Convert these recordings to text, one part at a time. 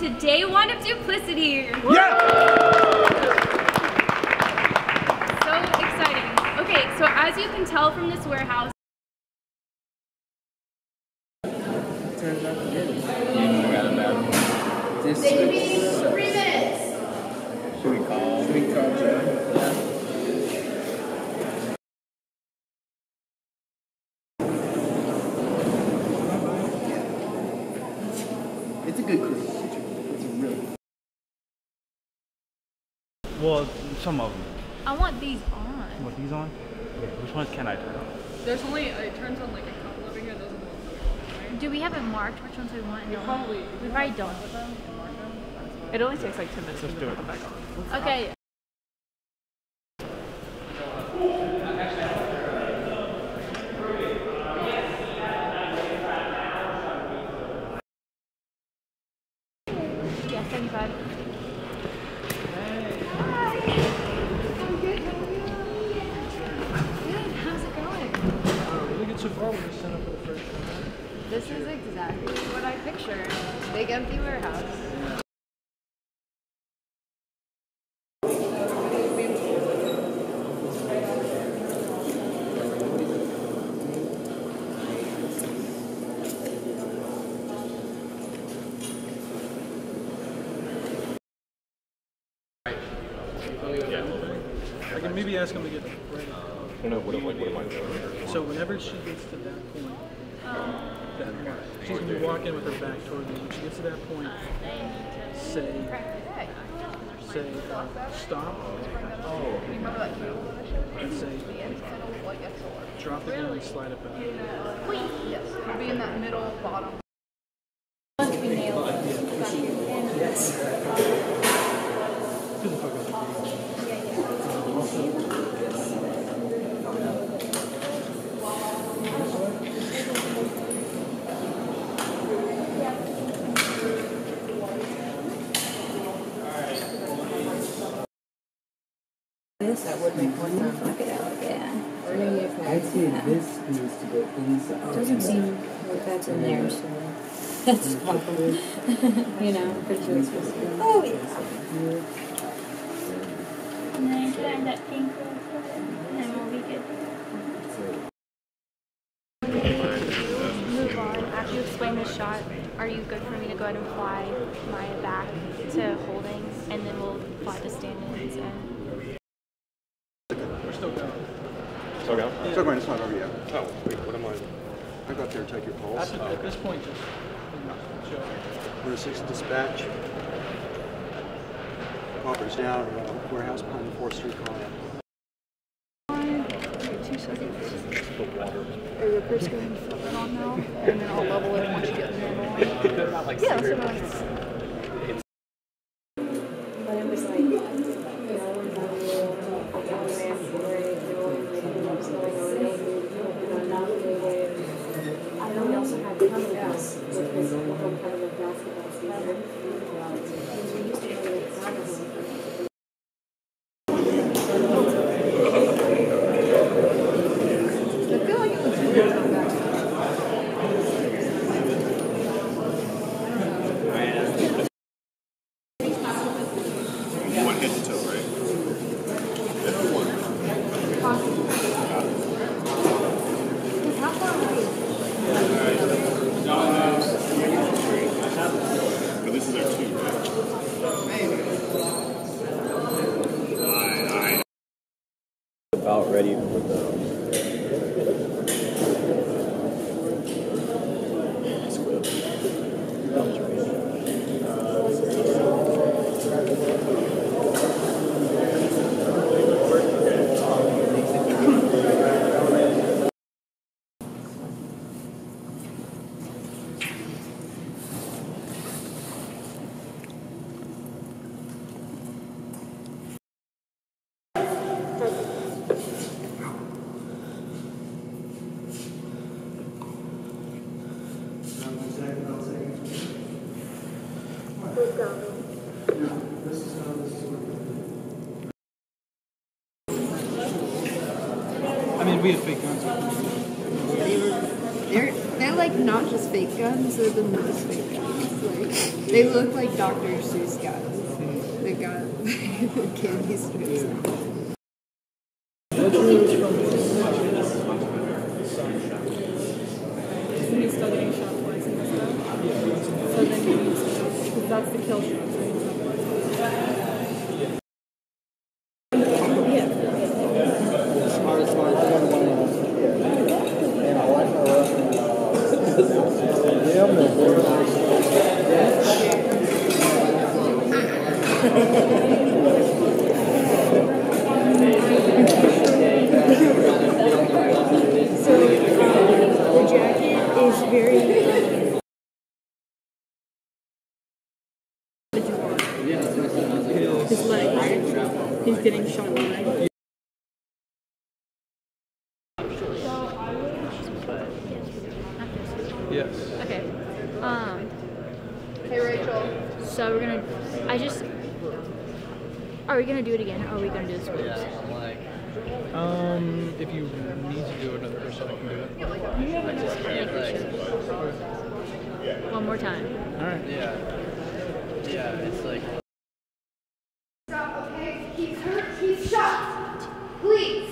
to day one of Duplicity. Yeah! So exciting. Okay, so as you can tell from this warehouse, Turns out to get it. This baby, 3 minutes. Should we call Joe? It's a good cruise. It's a really. Well, some of them. I want these on. What, these on? Okay, which ones can I turn on? There's only, it turns on like a couple over here, those are the ones that we want, right? Do we have it marked which ones we want? We probably, We've already done. it only takes like 10 minutes to Let's put do it. them back on. Okay. Yeah, 75. This is exactly what I pictured. Big empty warehouse. I can maybe ask him to get ready. What am I doing? So whenever she gets to that point, she's gonna be walking with her back toward me. When she gets to that point, say stop. And say drop the gun and slide it back. Yes, we'll be in that middle bottom. Who the fuck is it? That would make more sense. Look it out, yeah. I'd say this needs to go inside. Doesn't seem like that's in there, so that's probably, you know, pretty sure it's supposed to go. Oh, yeah. And then find that pink real quick, and then we'll be good. Move on. After you explain this shot, are you good for me to go ahead and fly Maya back to holding, and then we'll fly to stand-ins and... We're still going. Still going? Still going, it's not over yet. Oh, wait, what am I? I got there to take your pulse. At this point, just show. We're 6 dispatch. Popper's down, warehouse behind the 4th Street car. 2 seconds. Are your purse going on now? And then I'll level it once you get the normal one. Yeah, that's what I was. But it was like, you know, I know we also had cameras with his local kind of basketball season. We used to really have them. I feel like it was weird to come back. One head to toe, right? How far away is it? But this is our 2, right? About ready for the. I mean, we have fake guns. They're like not just fake guns, they're the most fake guns. like they look like Dr. Seuss guys. The guy, the kid he's He's studying shot twice and stuff. So then he needs to, because that's the kill shot, right? the jacket is very. His leg, right? He's getting shot in the leg. Yes. Okay. Hey Rachel. So we're gonna. Are we gonna do it again, or are we gonna do the squares? If you need to do another person, I can do it. I just making sure. One more time. All right. Yeah, it's like. Stop, okay? He's hurt, he's shot. Please.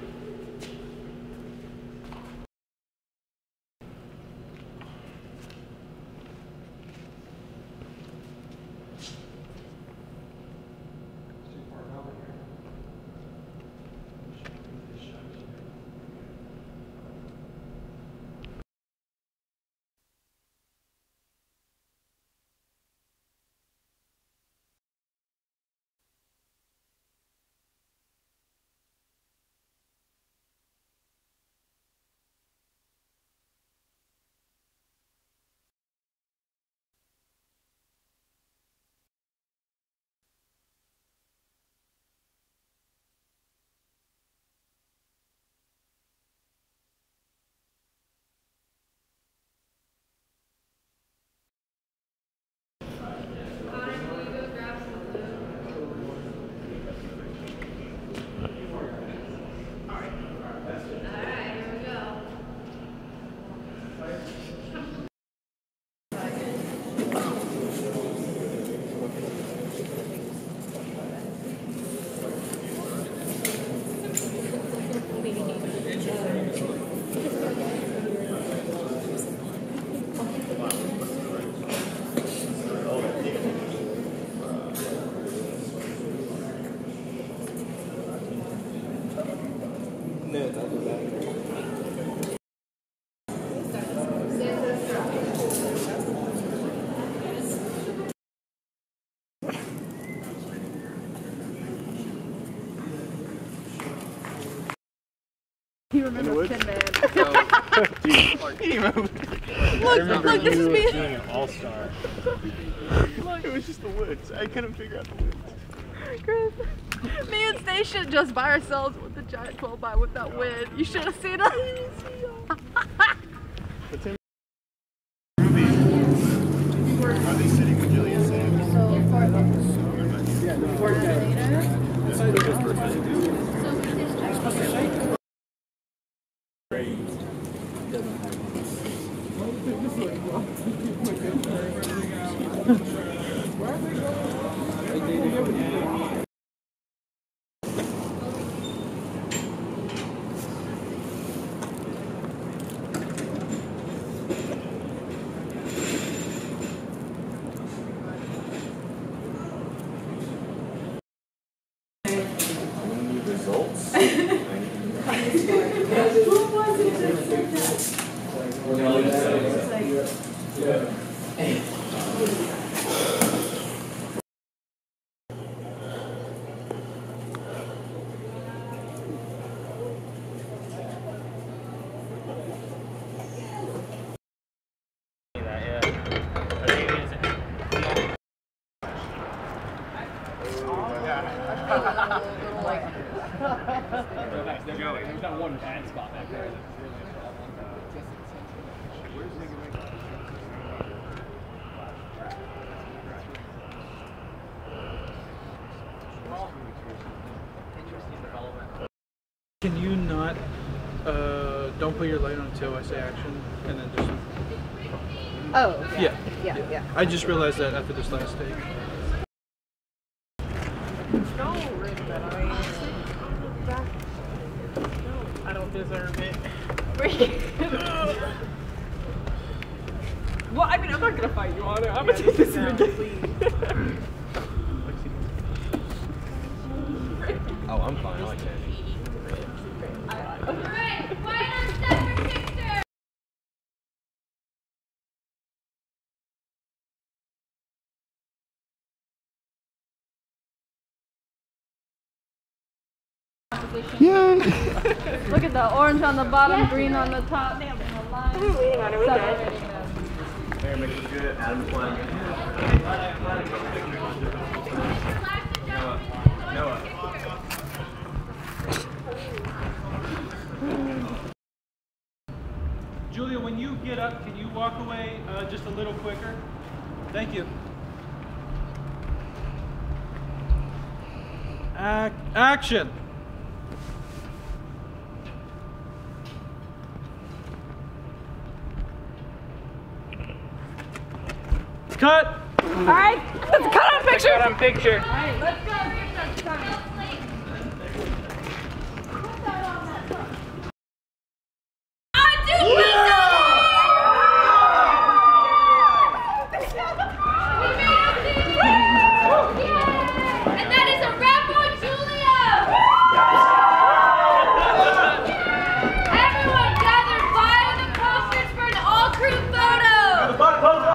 He remembers Tin Man. Look, this is me. Doing an all-star. It was just the woods. I couldn't figure out the woods. Chris, me and Station just by ourselves with the giant 12x with that wind. You should have seen us. Are they sitting with Julius Sanders? There's not one bad spot back there. Can you not, don't put your light on until I say action, and then just Oh, okay. Yeah. I just realized that after this last take. I don't deserve it. Well, I mean, I'm not gonna fight you on it. I'm gonna take this in again. Oh, I'm fine. I like that. Alright, quiet on step for picture. Yay! Look at the orange on the bottom, green on the top. And the line separating them. Aaron makes it good. Adam flying. Noah. Julia, when you get up, can you walk away just a little quicker? Thank you. Action! Cut! Alright, let's cut on picture. Cut on picture. Alright, let's go.